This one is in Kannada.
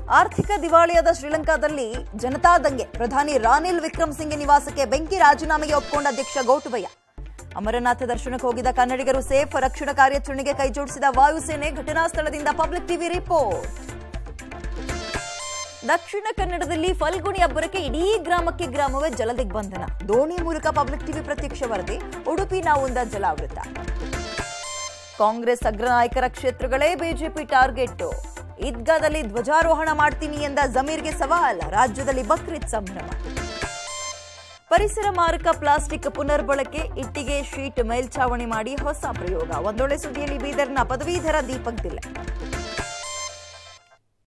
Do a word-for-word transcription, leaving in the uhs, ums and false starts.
ಆರ್ಥಿಕ ದಿವಾಳಿಯಾದ ಶ್ರೀಲಂಕಾದಲ್ಲಿ ಜನತಾ ದಂಗೆ. ಪ್ರಧಾನಿ ರಾನಿಲ್ ವಿಕ್ರಮಸಿಂಘೆ ನಿವಾಸಕ್ಕೆ ಬೆಂಕಿ. ರಾಜೀನಾಮೆಗೆ ಒಪ್ಪಿಕೊಂಡ ಅಧ್ಯಕ್ಷ ಗೌಟಬಯ್ಯ. ಅಮರನಾಥ ದರ್ಶನಕ್ಕೆ ಹೋಗಿದ್ದ ಕನ್ನಡಿಗರು ಸೇಫ್. ರಕ್ಷಣಾ ಕಾರ್ಯಾಚರಣೆಗೆ ಕೈಜೋಡಿಸಿದ ವಾಯುಸೇನೆ. ಘಟನಾ ಸ್ಥಳದಿಂದ ಪಬ್ಲಿಕ್ ಟಿವಿ ರಿಪೋರ್ಟ್. ದಕ್ಷಿಣ ಕನ್ನಡದಲ್ಲಿ ಫಲ್ಗುಣಿ ಅಬ್ಬರಕ್ಕೆ ಇಡೀ ಗ್ರಾಮಕ್ಕೆ ಗ್ರಾಮವೇ ಜಲದಿಗ್ಬಂಧನ. ದೋಣಿ ಮೂಲಕ ಪಬ್ಲಿಕ್ ಟಿವಿ ಪ್ರತ್ಯಕ್ಷ ವರದಿ. ಉಡುಪಿ ನಾವುಂದ ಜಲಾವೃತ. ಕಾಂಗ್ರೆಸ್ ಅಗ್ರ ನಾಯಕರ ಕ್ಷೇತ್ರಗಳೇ ಬಿಜೆಪಿ ಟಾರ್ಗೆಟ್. ಈದ್ಗಾದಲ್ಲಿ ಧ್ವಜಾರೋಹಣ ಮಾಡ್ತೀನಿ ಎಂದ ಜಮೀರ್ಗೆ ಸವಾಲ್. ರಾಜ್ಯದಲ್ಲಿ ಬಕ್ರೀದ್ ಸಂಭ್ರಮ. ಪರಿಸರ ಮಾರಕ ಪ್ಲಾಸ್ಟಿಕ್ ಪುನರ್ಬಳಕೆ. ಇಟ್ಟಿಗೆ ಶೀಟ್ ಮೇಲ್ಛಾವಣಿ ಮಾಡಿ ಹೊಸ ಪ್ರಯೋಗ. ಒಂದೊಳ್ಳೆ ಸುದ್ದಿಯಲ್ಲಿ ಬೀದರ್ನ ಪದವೀಧರ ದೀಪಕ್ ದಿಲ್ಲೆ.